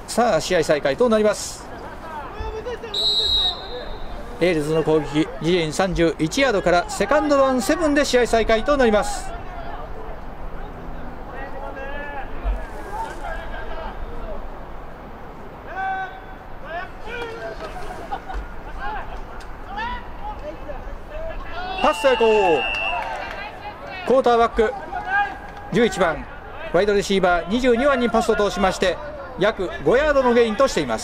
さあ試合再開となります。エールズの攻撃、自陣31ヤードからセカンドダウン7で試合再開となります。パス成功。クォーターバック11番ワイドレシーバー22番にパスを通しまして約5ヤードのゲインとしています。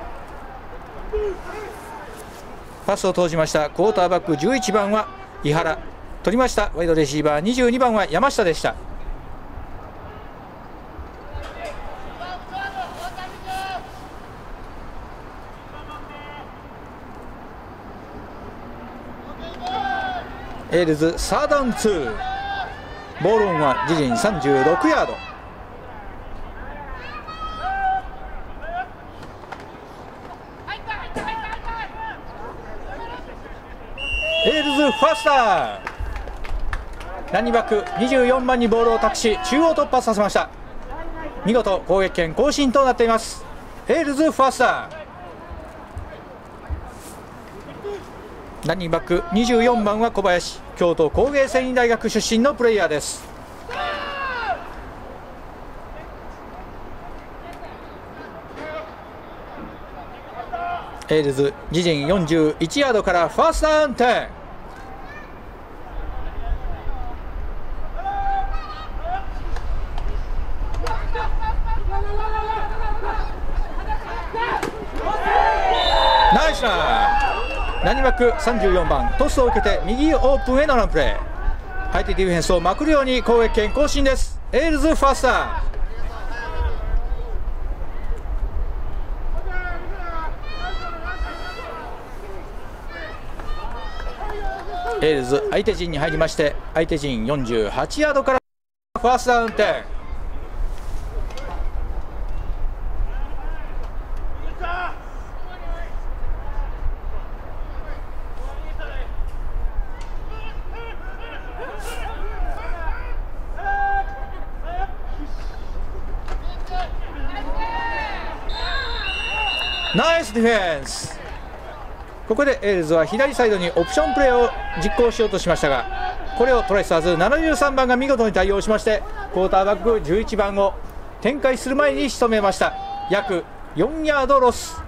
パスを通しましたクォーターバック11番は井原、取りましたワイドレシーバー22番は山下でした。エールズサードダウン2、ボールオンは自陣36ヤード。エールズファースター、ランニングバック24番にボールを託し中央突破させました。見事攻撃権更新となっています。エールズファースター、ランニングバック24番は小林、京都工芸繊維大学出身のプレイヤーです。エールズ自陣41ヤードからファーストダウン10。ナイスラン。ランニングバック34番トスを受けて右オープンへのランプレー、相手ディフェンスをまくるように攻撃権更新です。エールズファースター、エールズ相手陣に入りまして相手陣48ヤードからファーストダウン10。ナイスディフェンス。ここでエールズは左サイドにオプションプレーを実行しようとしましたが、これをトライスターズ73番が見事に対応しましてクォーターバック11番を展開する前に仕留めました。約4ヤードロス。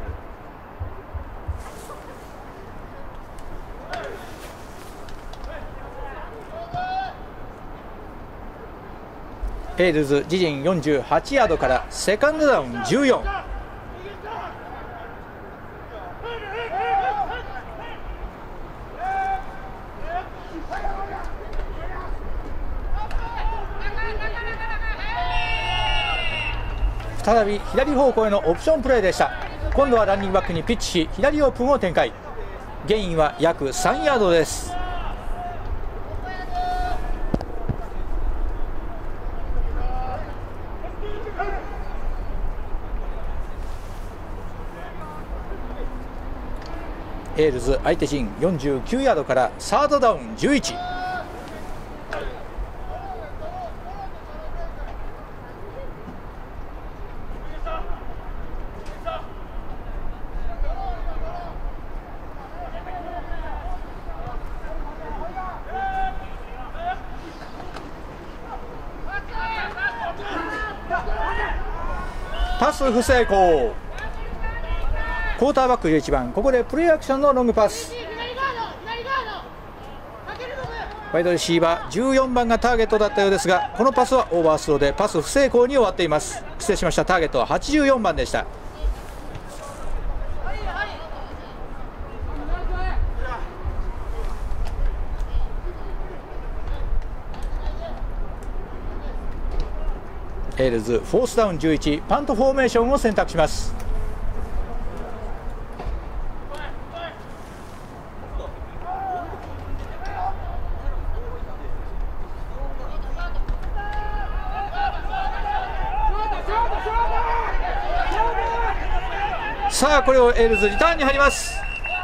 エールズ自陣48ヤードからセカンドダウン14。再び左方向へのオプションプレーでした。今度はランニングバックにピッチし左オープンを展開、ゲインは約3ヤードです。エールズ相手陣49ヤードからサードダウン11。パス不成功。クォーターバック11番、ここでプレーアクションのロングパス。ワイドレシーバー14番がターゲットだったようですが、このパスはオーバースローでパス不成功に終わっています。失礼しました。ターゲットは84番でした。エールズフォースダウン11、パントフォーメーションを選択します。さあこれをエールズリターンに入ります。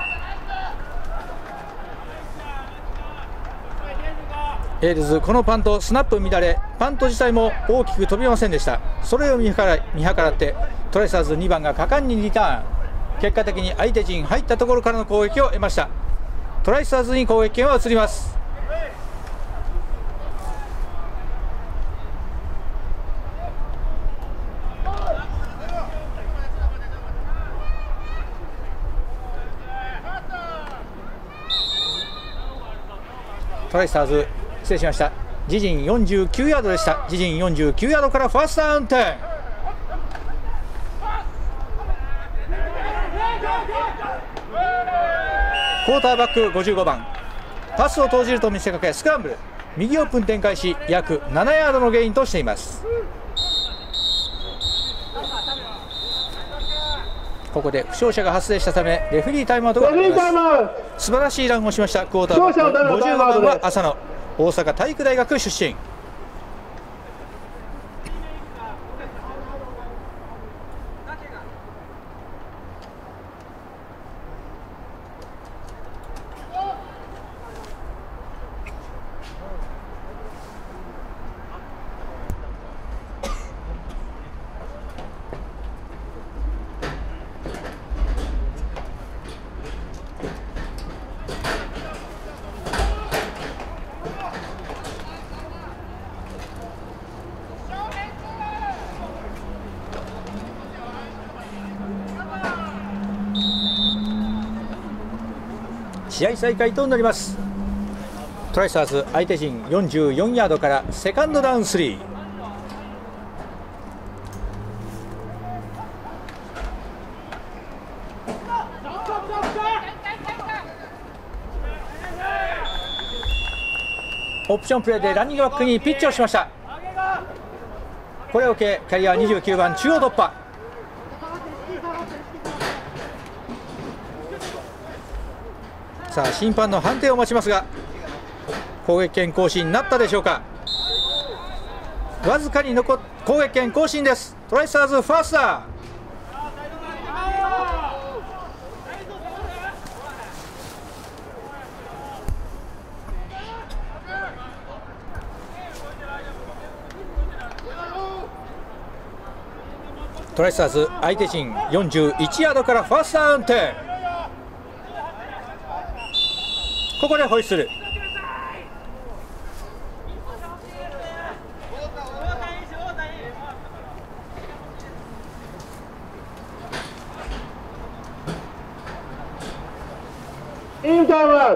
エールズこのパントスナップ乱れ、パント自体も大きく飛びませんでした。それを見計らってトライスターズ2番が果敢にリターン、結果的に相手陣入ったところからの攻撃を得ました。トライスターズに攻撃権は移ります。トライスターズ、失礼しました。自陣49ヤードでした。自陣49ヤードからファーストダウン10。クォーターバック55番、パスを投じると見せかけスクランブル、右オープン展開し約7ヤードのゲインとしています。ここで負傷者が発生したためレフェリータイムアウトがあります。素晴らしいランをしました。クォーターバック55番は浅野、大阪体育大学出身。試合再開となります。トライスターズ相手陣44ヤードからセカンドダウン3。オプションプレーでランニングバックにピッチをしました。これを受けキャリア29番中央突破。さあ審判の判定を待ちますが、攻撃権更新になったでしょうか。わずかに攻撃権更新です。トライスターズファースター。トライスターズ相手陣41ヤードからファーストダウン10。ここでホイッスル。 インターバル。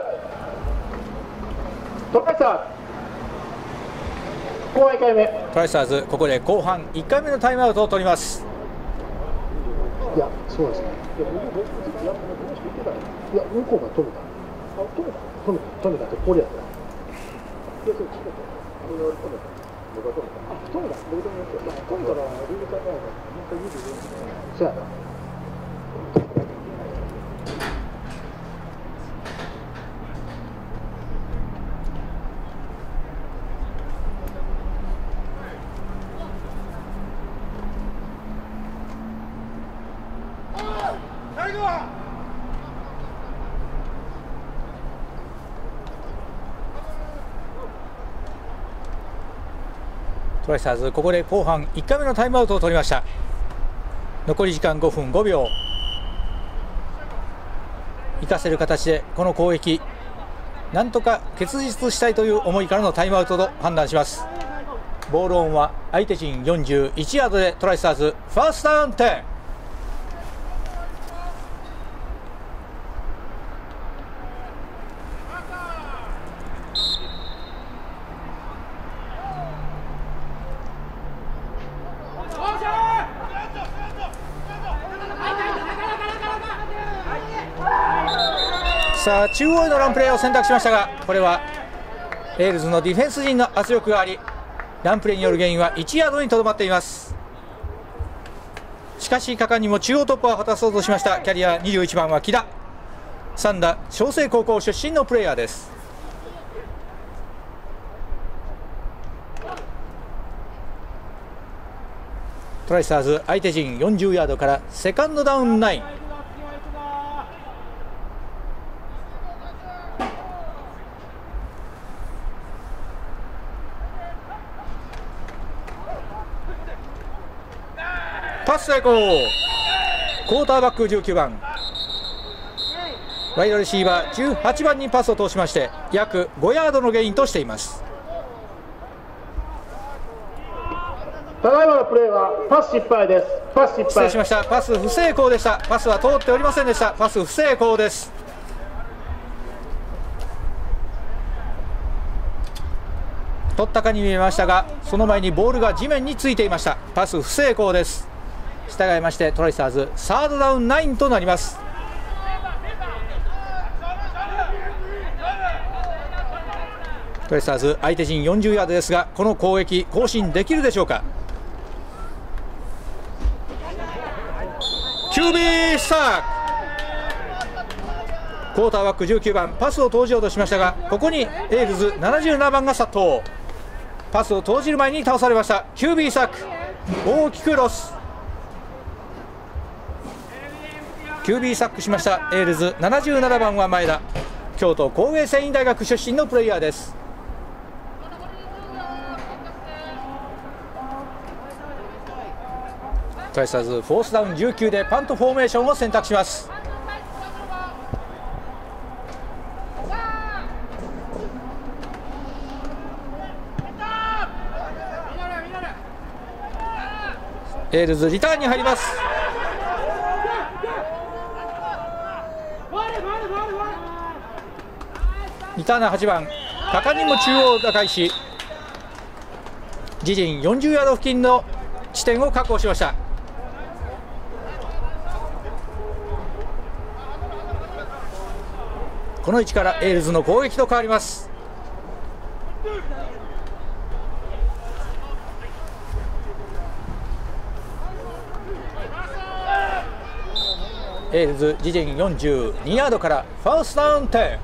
トライスターズ後半1回目。 トライスターズここで後半1回目のタイムアウトを取ります。 いや、そうですね。いや、向こうが止めた。止めたってこれやった。いや、それ違った。俺が止めた。僕が止めた。あ、止めた。僕止めた。止めたらルール考えたらもう一回24時間。そうやな。 トライスターズここで後半1回目のタイムアウトを取りました。残り時間5分5秒。生かせる形でこの攻撃なんとか結実したいという思いからのタイムアウトと判断します。ボールオンは相手陣41ヤードでトライスターズファーストダウン10。さあ中央へのランプレーを選択しましたが、これはエールズのディフェンス陣の圧力があり、ランプレーによるゲインは1ヤードにとどまっています。しかし果敢にも中央突破を果たそうとしました。キャリア21番は木田、三田昌成高校出身のプレーヤーです。トライスターズ相手陣40ヤードからセカンドダウン9。パスス成功。クォーターバック19番ワイドレシーバー18番にパスを通しまして約5ヤードのゲインとしています。 ただいまのプレーはパス失敗です。パス失敗。 失礼しました。パス不成功でした。パスは通っておりませんでした。パス不成功です。取ったかに見えましたが、その前にボールが地面についていました。パス不成功です。従いましてトライスターズサードダウン9となります。トライスターズ相手陣40ヤードですが、この攻撃更新できるでしょうか。QB スタークォーターバック19番パスを投じようとしましたが、ここにエールズ77番が殺到。パスを投じる前に倒されました。 QB サック大きくロス。 QB サックしましたエールズ77番は前田、京都工芸繊維大学出身のプレイヤーです。トライスターズフォースダウン19でパントフォーメーションを選択します。エールズリターンに入ります。リターナー8番果敢にも中央を打開し、自陣40ヤード付近の地点を確保しました。この位置からエールズの攻撃と変わります。エールズ自陣42ヤードからファーストダウン10。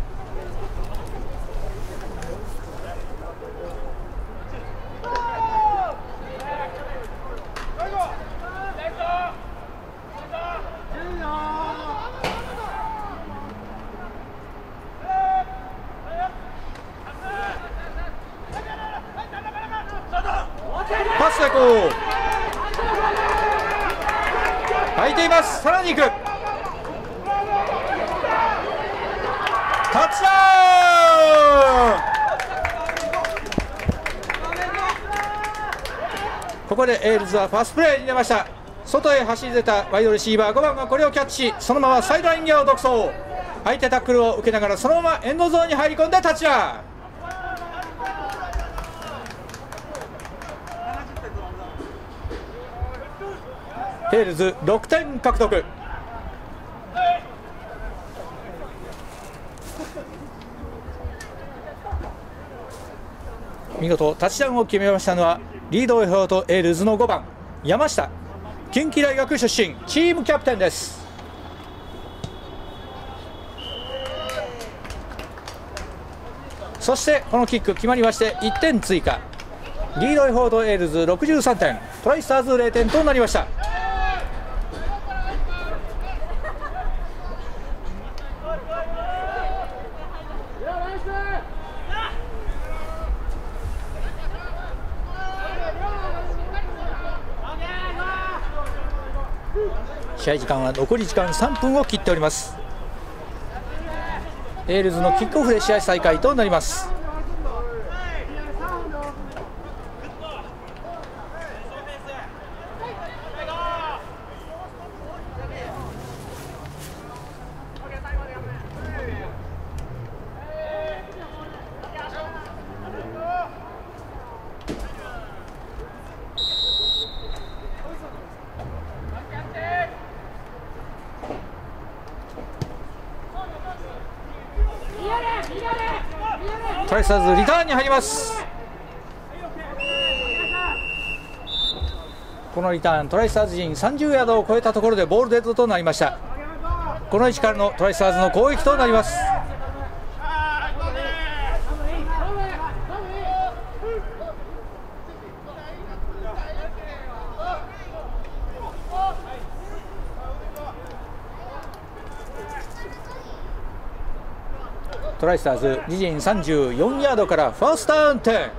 パス成功。空いています。さらに行く。タッチダウン。ここでエールズはファーストプレーに出ました。外へ走り出たワイドレシーバー5番がこれをキャッチし、そのままサイドライン際を独走。相手タックルを受けながらそのままエンドゾーンに入り込んでタッチダウン。エールズ6点獲得。見事タッチダウンを決めましたのはリードエフォートエールズの5番山下、近畿大学出身チームキャプテンです。そしてこのキック決まりまして1点追加。リードエフォートエールズ63点、トライスターズ0点となりました。試合時間は残り時間3分を切っております。エールズのキックオフで試合再開となります。トライスターズリターンに入ります。このリターントライスターズ陣30ヤードを超えたところでボールデッドとなりました。この位置からのトライスターズの攻撃となります。トライスターズ自陣34ヤードからファーストダウン10。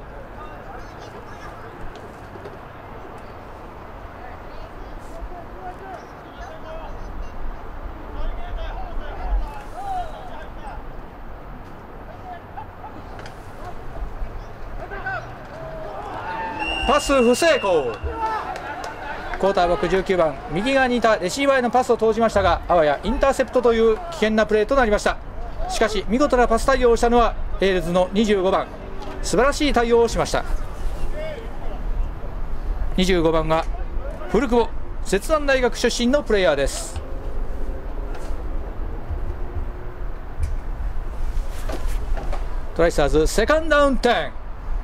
パス不成功。クォーターバック19番、右側にいたレシーバーへのパスを投じましたが、あわやインターセプトという危険なプレーとなりました。しかし見事なパス対応をしたのはエールズの25番、素晴らしい対応をしました。25番は古久保、摂南大学出身のプレイヤーです。トライスターズセカンドダウン10。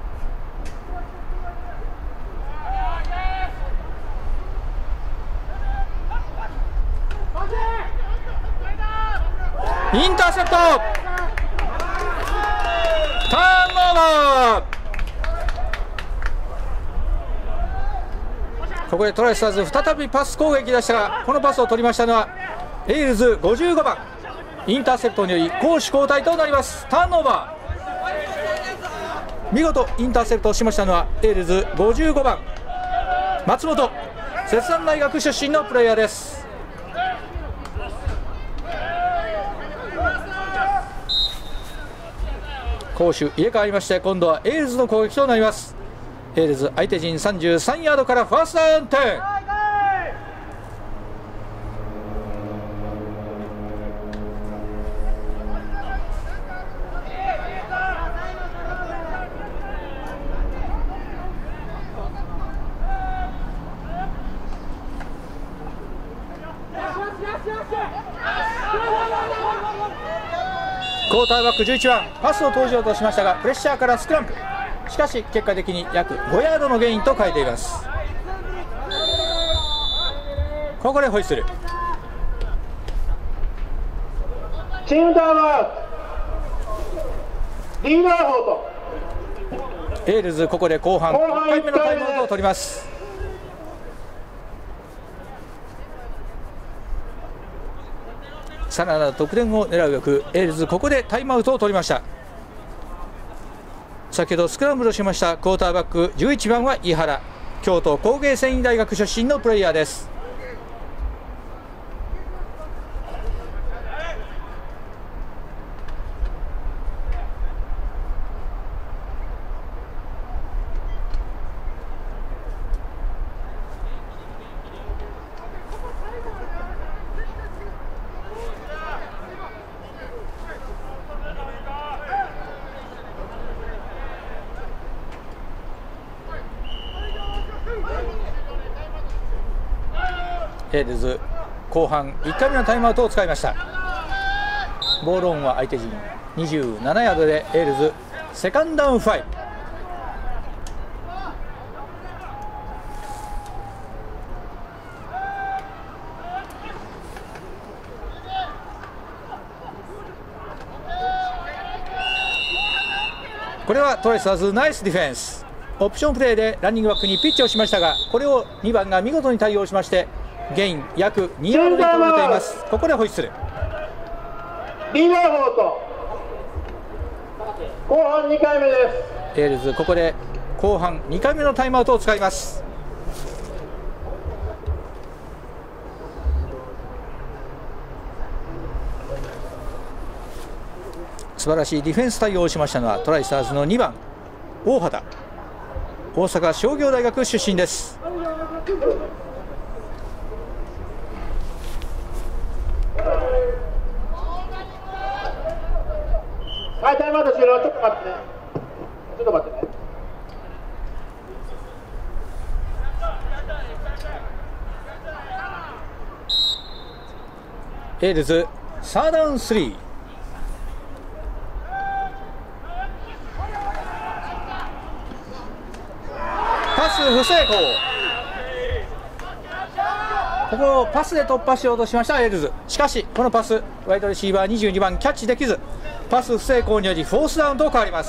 インターセプト、ターンオーバー。ここでトライスターズ再びパス攻撃でしたが、このパスを取りましたのはエールズ55番、インターセプトにより攻守交代となります。ターンオーバー、見事インターセプトをしましたのはエールズ55番松本、摂南大学出身のプレイヤーです。攻守入れ替わりまして、今度はエールズの攻撃となります。エールズ相手陣33ヤードからファーストダウン10。クォーターバック11番、パスを投じようとしましたがプレッシャーからスクランブル、しかし結果的に約5ヤードのゲインと書いています。ここでホイッスル。 チームタイムアウト、リーダーフォート。 エールズここで後半1回目のタイムアウトを取ります。さらなる得点を狙うべくエールズここでタイムアウトを取りました。先ほどスクランブルしましたクォーターバック11番は井原、京都工芸繊維大学出身のプレイヤーです。エールズ後半1回目のタイムアウトを使いました。ボールオンは相手陣27ヤードでエールズセカンドダウン5。これはトライスターズナイスディフェンス。オプションプレーでランニングバックにピッチをしましたが、これを2番が見事に対応しましてゲイン約2ヤードで止めています。ここでホイッスル。 リーダーフォート、後半2回目です。 エールズここで後半2回目のタイムアウトを使います。素晴らしいディフェンス対応をしましたのはトライスターズの2番大畑、大阪商業大学出身です。 はい、タイムアウト終了。ちょっと待ってね。ちょっと待ってね。 エールズサーダウン3。パス不成功。ここをパスで突破しようとしましたエールズ。しかしこのパスワイドレシーバー22番キャッチできず、パス不成功によりフォースダウンと変わります。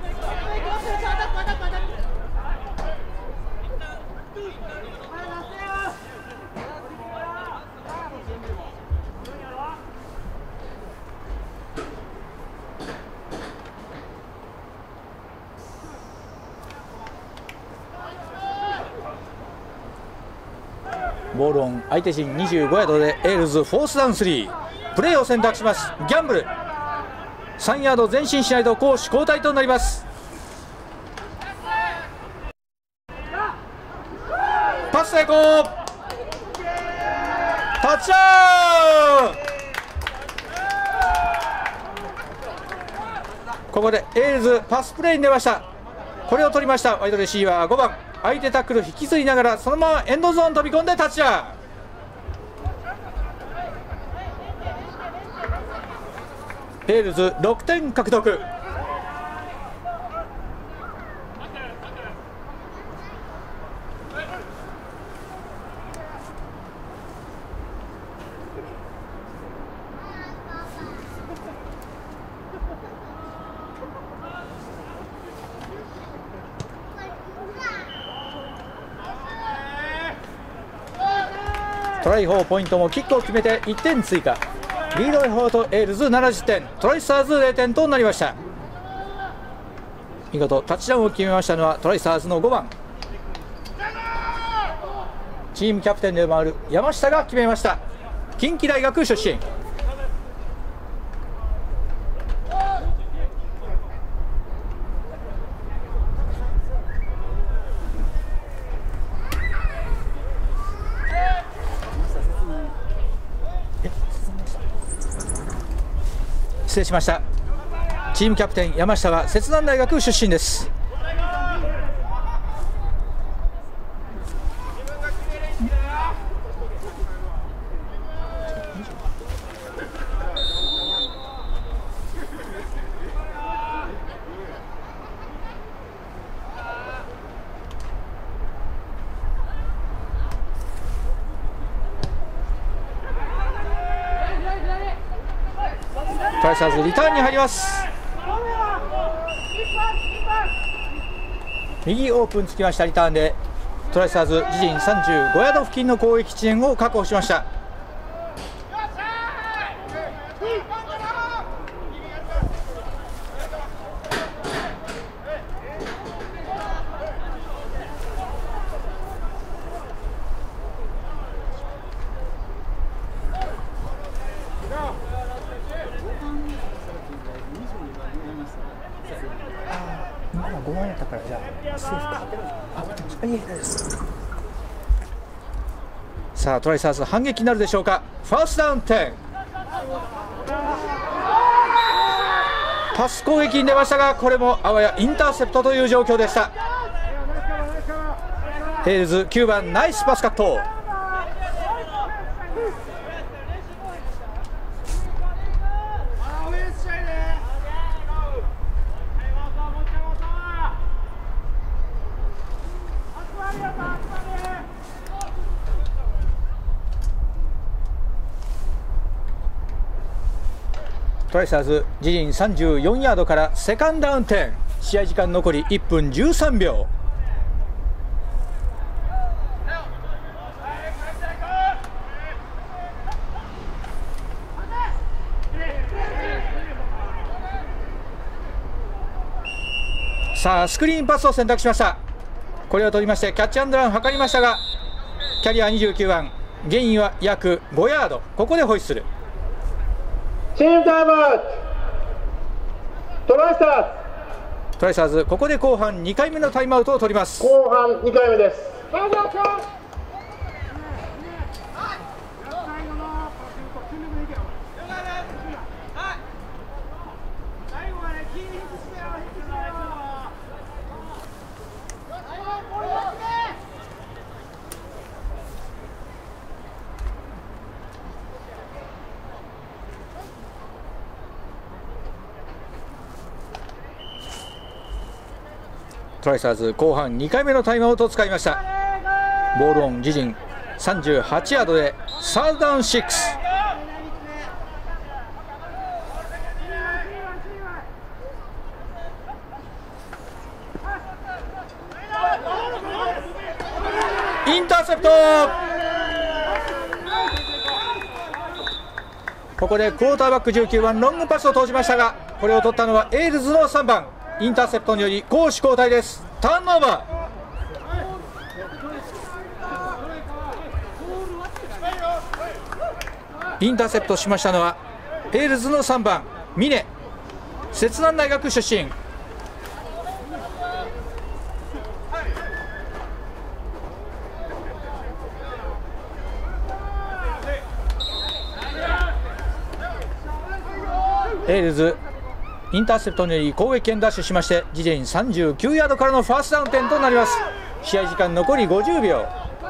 ボールオン相手陣25ヤードでエールズフォースダウン3。プレーを選択します。ギャンブル3ヤード前進しないと攻守交代となります。 成功。タッチダウン。ここでエールズパスプレーに出ました。これを取りました。ワイドレシーバー5番、相手タックル引きずりながらそのままエンドゾーン飛び込んでタッチダウン。エールズ6点獲得。トライ4ポイントもキックを決めて1点追加。リードエフォートエールズ70点、トライスターズ0点となりました。見事タッチダウンを決めましたのはトライスターズの5番、チームキャプテンでもある山下が決めました。近畿大学出身。失礼しました。チームキャプテン山下は摂南大学出身です。トライスターズリターンに入ります。右オープンつきました。リターンでトライスターズ自陣35ヤード付近の攻撃地点を確保しました。5万やったからじゃあセーフか。さあトライスターズ反撃になるでしょうか。ファーストダウン10。パス攻撃に出ましたがこれもあわやインターセプトという状況でした。エールズ9番ナイスパスカット。トライスターズ自陣34ヤードからセカンドダウン10。試合時間残り1分13秒。さあスクリーンパスを選択しました。これを取りましてキャッチアンドランを図りましたがキャリア29番、ゲインは約5ヤード。ここでホイッスル。 チームタイムアウト。トライスターズ。 トライスターズここで後半2回目のタイムアウトを取ります。 後半2回目です。 トライスターズ後半2回目のタイムアウトを使いました。ボールオン自陣38ヤードでサードダウン6。インターセプト。ここでクォーターバック19番ロングパスを投じましたがこれを取ったのはエールズの3番。インターセプトにより攻守交代です。ターンオーバー。インターセプトしましたのはエールズの3番峰、摂南大学出身。 エールズインターセプトにより攻撃権ダッシュしまして、自陣39ヤードからのファーストダウン点となります。試合時間残り50秒。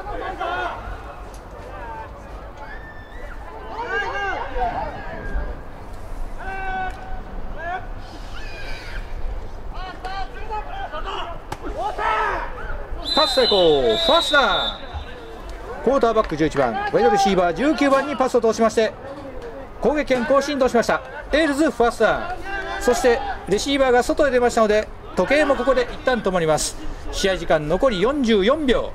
パス成功、ファーストダウン。クォーターバック11番、ワイドレシーバー19番にパスを通しまして、攻撃権更新としました。エールズファーストダウン。そしてレシーバーが外へ出ましたので、時計もここで一旦止まります。試合時間残り44秒。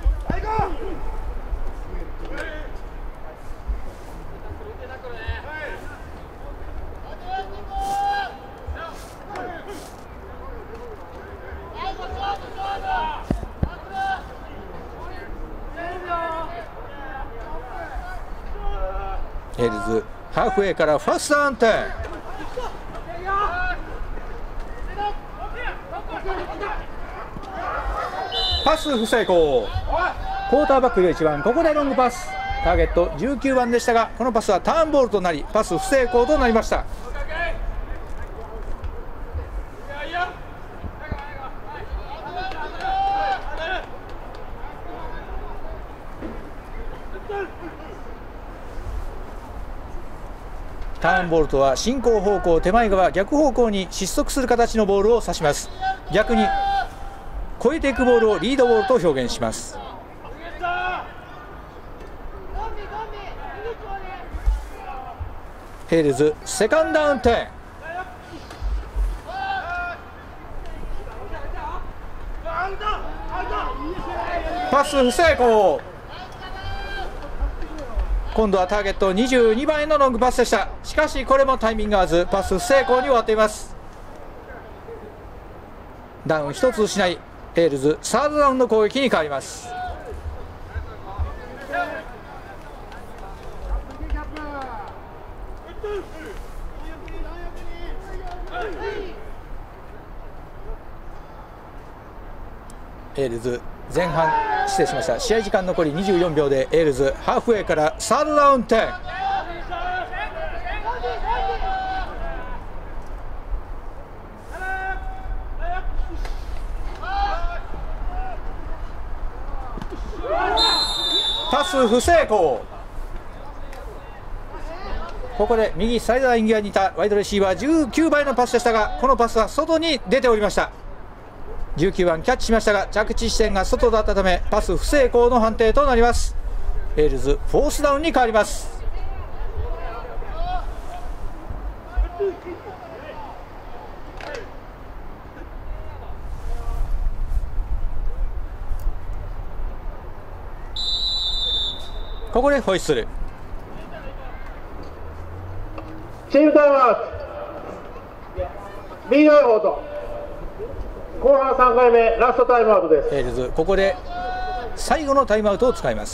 エールズハーフウェイからファーストダウン点。パス不成功。クォーターバック11番、ここでロングパス。ターゲット19番でしたが、このパスはターンボールとなり、パス不成功となりました。ターンボールとは進行方向手前側逆方向に失速する形のボールを指します。逆に越えていくボールをリードボールと表現します。ヘイルズセカンドダウン点。パス不成功。今度はターゲット22番へのロングパスでした。しかしこれもタイミング合わずパス不成功に終わっています。ダウン1つ失い、エールズサードダウンの攻撃に変わります。エールズ前半失礼しました。試合時間残り24秒でエールズハーフウェイからサードダウン点。パス不成功。ここで右サイドライン際にいたワイドレシーバー19番へのパスでしたが、このパスは外に出ておりました。19番キャッチしましたが、着地地点が外だったためパス不成功の判定となります。エールズフォースダウンに変わります。ここでホイッスル。 チームタイムアウト。右の方と後半3回目ラストタイムアウトです。 エールズここで最後のタイムアウトを使います。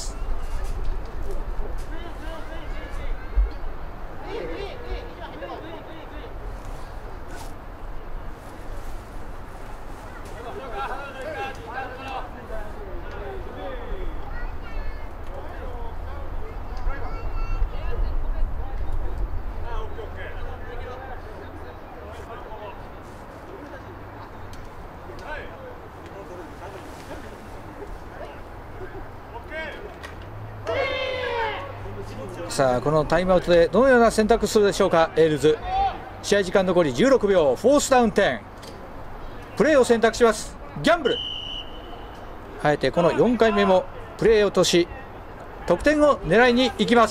さあこのタイムアウトでどのような選択するでしょうか。エールズ試合時間残り16秒、フォースダウン10、プレーを選択します。ギャンブル、あえてこの4回目もプレーを落とし得点を狙いに行きます。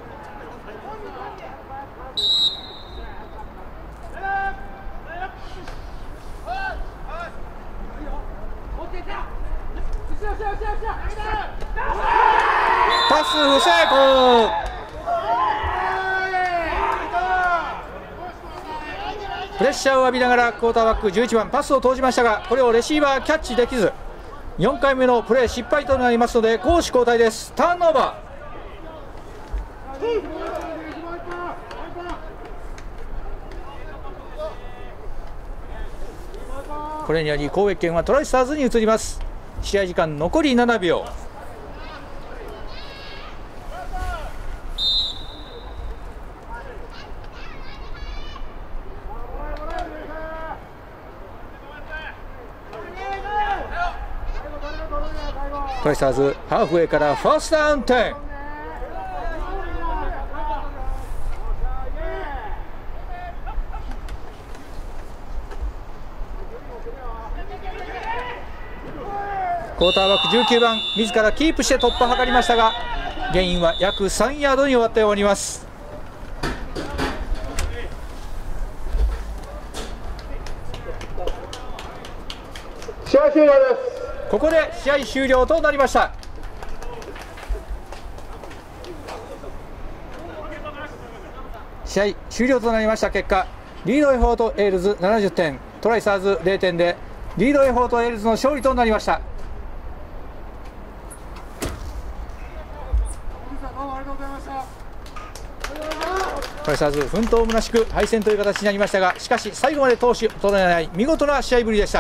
パス不成功。プレッシャーを浴びながらクォーターバック11番パスを投じましたが、これをレシーバーキャッチできず4回目のプレー失敗となりますので攻守交代です。ターンオーバー。これにより攻撃権はトライスターズに移ります。試合時間残り7秒。 トライスターズハーフウェイからファーストダウン10。クォーターバック19番自らキープして突破を図りましたが、ゲインは約3ヤードに終わっております。 試合終了です。 ここで試合終了となりました。試合終了となりました結果、リードエフォートエールズ70点、トライサーズ0点でリードエフォートエールズの勝利となりました。トライサーズ奮闘むなしく敗戦という形になりましたが、しかし最後まで闘志を衰えない見事な試合ぶりでした。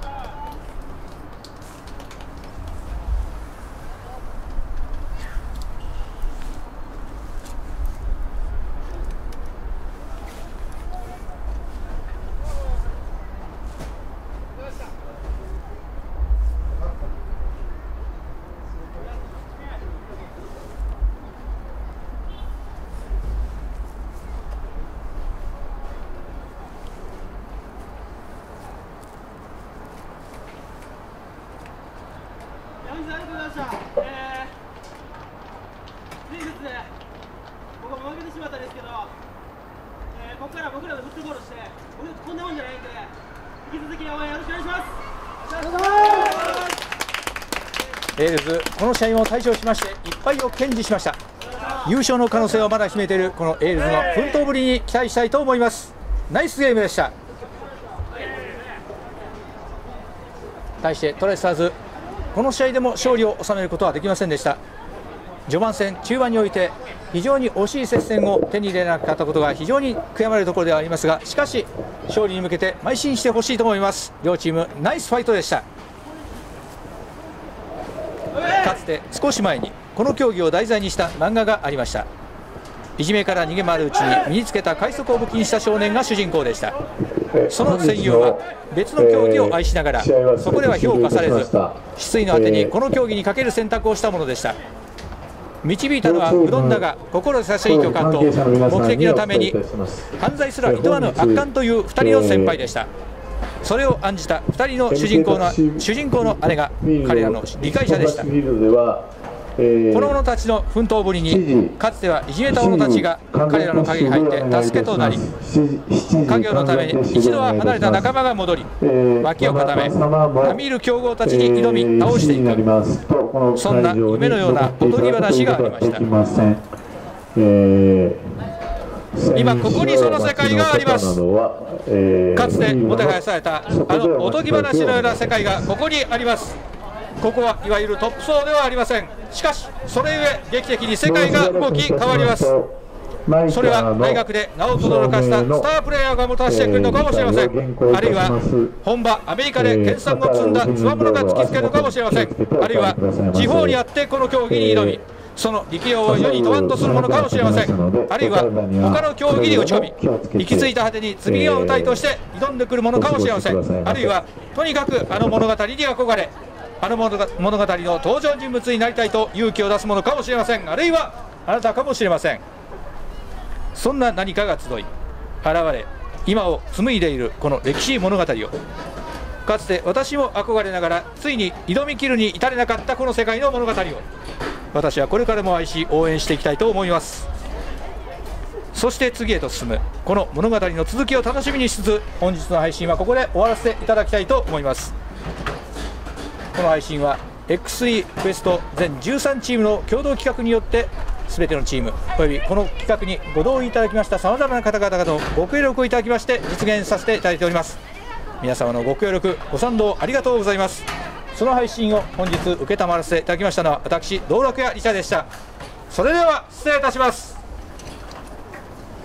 僕も負けてしまったんですけど、ここから僕らのフットボールして、僕こんなもんじゃないんで、引き続き応援よろしくお願いします。 エールズ、この試合も大勝しまして、1敗を堅持しました。優勝の可能性をまだ秘めているこのエールズの奮闘ぶりに期待したいと思います。ナイスゲームでした。対してトライスターズ、この試合でも勝利を収めることはできませんでした。序盤戦、中盤において非常に惜しい接戦を手に入れなかったことが非常に悔やまれるところではありますが、しかし勝利に向けて邁進してほしいと思います。両チームナイスファイトでした。かつて少し前にこの競技を題材にした漫画がありました。いじめから逃げ回るうちに身につけた快速を武器にした少年が主人公でした。その戦友は別の競技を愛しながらそこでは評価されず、失意の果てにこの競技にかける選択をしたものでした。導いたのはうどんだが心優しい巨漢と目的のために犯罪すらいとわぬ悪漢という2人の先輩でした。それを案じた2人の主人公の姉が彼らの理解者でした。この者たちの奮闘ぶりにかつてはいじめた者たちが彼らの陰に入って助けとなり、家業のために一度は離れた仲間が戻り、脇を固め並みいる強豪たちに挑み倒していく、そんな夢のようなおとぎ話がありました。今ここにその世界があります。かつてもてはやされたあのおとぎ話のような世界がここにあります。ここはいわゆるトップ層ではありません。しかしそれゆえ劇的に世界が動き変わります。それは大学で名を轟かしたスタープレーヤーがもたらしてくるのかもしれません。あるいは本場アメリカで研鑽を積んだつわものが突きつけるのかもしれません。あるいは地方にあってこの競技に挑み、その力量を世に問わんとするものかもしれません。あるいは他の競技に打ち込み、行き着いた果てに次の舞台として挑んでくるものかもしれません。あるいはとにかくあの物語に憧れ、あの物語の登場人物になりたいと勇気を出すものかもしれません。あるいはあなたかもしれません。そんな何かが集い現れ、今を紡いでいるこの歴史物語を、かつて私も憧れながらついに挑み切るに至れなかったこの世界の物語を、私はこれからも愛し応援していきたいと思います。そして次へと進むこの物語の続きを楽しみにしつつ、本日の配信はここで終わらせていただきたいと思います。この配信は X3 クエスト全13チームの共同企画によって全てのチームおよびこの企画にご同意いただきましたさまざまな方々のご協力をいただきまして実現させていただいております。皆様のご協力ご賛同ありがとうございます。その配信を本日承らせていただきましたのは私道楽屋リチャでした。それでは失礼いたします。